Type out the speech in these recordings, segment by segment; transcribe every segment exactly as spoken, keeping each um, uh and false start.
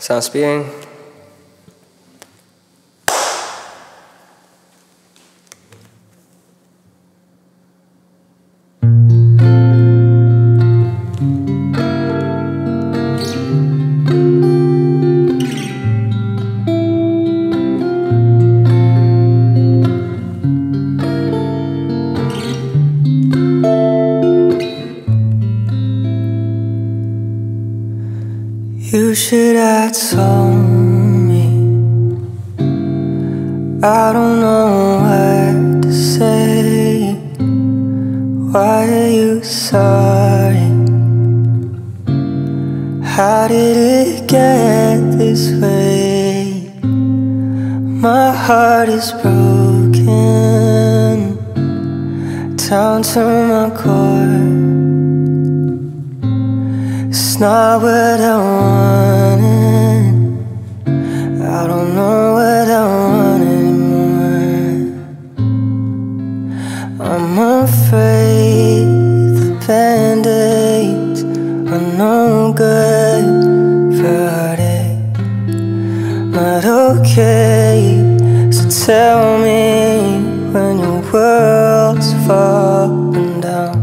Sound speeding. You should have told me. I don't know what to say. Why are you sorry? How did it get this way? My heart is broken down to my core. It's not what I wanted. I don't know what I want anymore. I'm afraid the band-aids are no good for heartache. Not okay, so tell me when your world's falling down.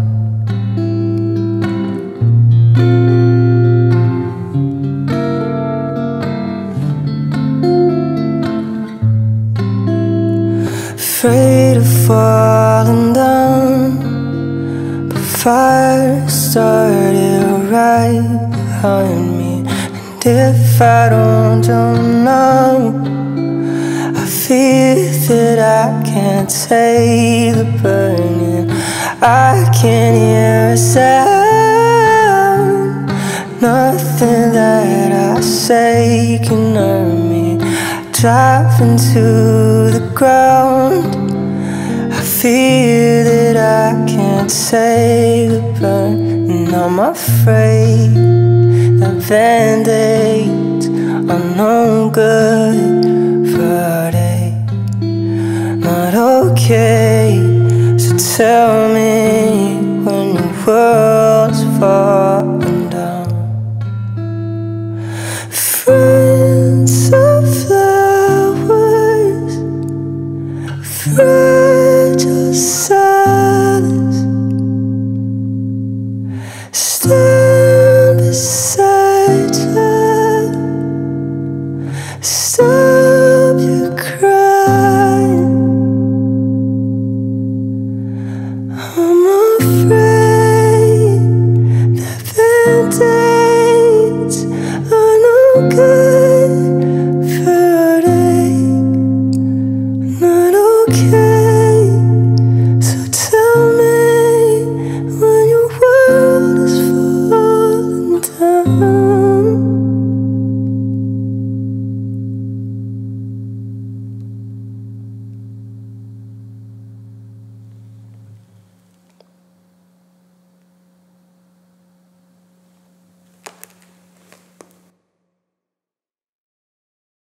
Afraid of falling down, but fire started right behind me. And if I don't jump now, I fear that I can't take the burning. I can't hear a sound. Nothing that I say can hurt me. Drive into the ground. I fear that I can't say the burn. And I'm afraid that band-aids are no good for heartache. Not okay, so tell me when your world's falling down. Free